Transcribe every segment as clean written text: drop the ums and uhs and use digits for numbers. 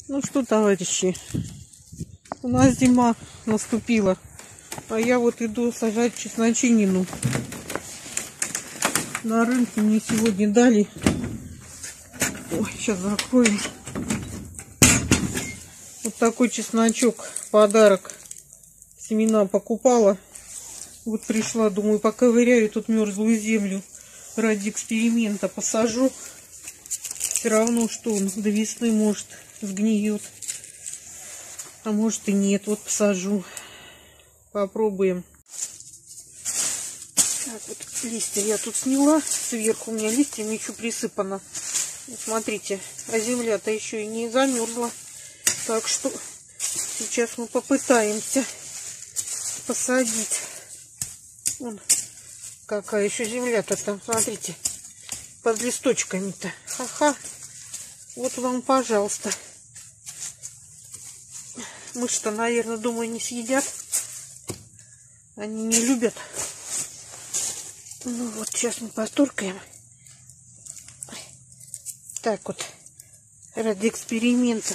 Ну что, товарищи, у нас зима наступила, а я вот иду сажать чесночинину. На рынке мне сегодня дали. Ой, сейчас закрою. Вот такой чесночок в подарок. Семена покупала. Вот пришла, думаю, поковыряю тут мерзлую землю. Ради эксперимента посажу. Все равно, что он до весны может сгниет. А может и нет. Вот посажу. Попробуем. Так, вот листья я тут сняла. Сверху у меня листьями еще присыпано. Вот смотрите, а земля-то еще и не замерзла. Так что сейчас мы попытаемся посадить. Вон какая еще земля-то там, смотрите, под листочками-то. Ха-ха. Вот вам, пожалуйста. Мыши-то, наверное, думаю, не съедят. Они не любят. Ну вот, сейчас мы постуркаем. Так вот, ради эксперимента.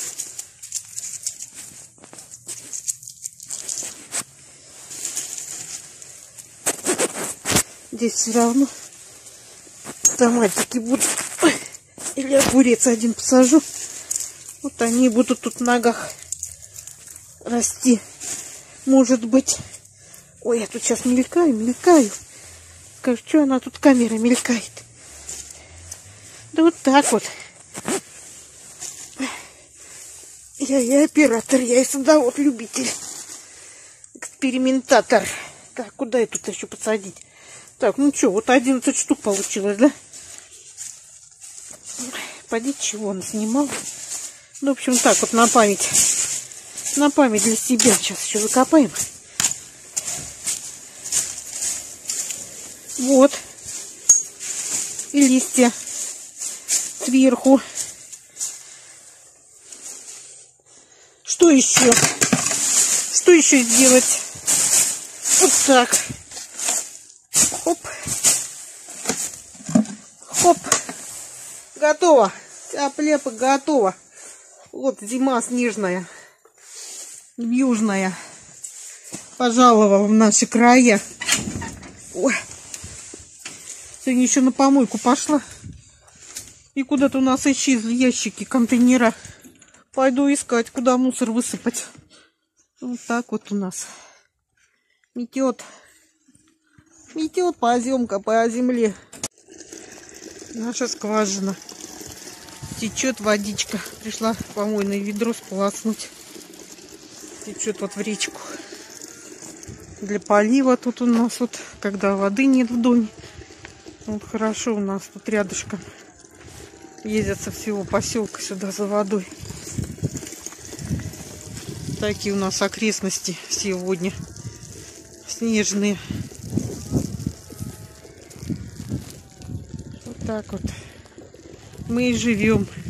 Здесь все равно томатики будут. Или огурец один посажу. Вот они будут тут в ногах расти. Может быть. Ой, я тут сейчас мелькаю. Скажу, что она тут камера мелькает. Да вот так вот. Я и оператор, я и садовод-любитель. Экспериментатор. Так, куда я тут еще посадить? Так, ну что, вот 11 штук получилось, да? Поди, чего он снимал. Ну, в общем, так вот на память. На память для себя. Сейчас еще закопаем. Вот. И листья сверху. Что еще? Что еще сделать? Вот так. Хоп. Хоп. Готово. Тяп-ляпа готово. Вот зима снежная. Южная. Пожаловала в наши края. Ой. Сегодня еще на помойку пошла. И куда-то у нас исчезли ящики, контейнера. Пойду искать, куда мусор высыпать. Вот так вот у нас. Метет. Метет поземка по земле. Наша скважина. Течет водичка. Пришла помойное ведро сполоснуть. Течет вот в речку. Для полива тут у нас вот, когда воды нет в доме. Вот хорошо у нас тут рядышком. Ездят со всего поселка сюда за водой. Такие у нас окрестности сегодня. Снежные. Вот так вот мы и живем.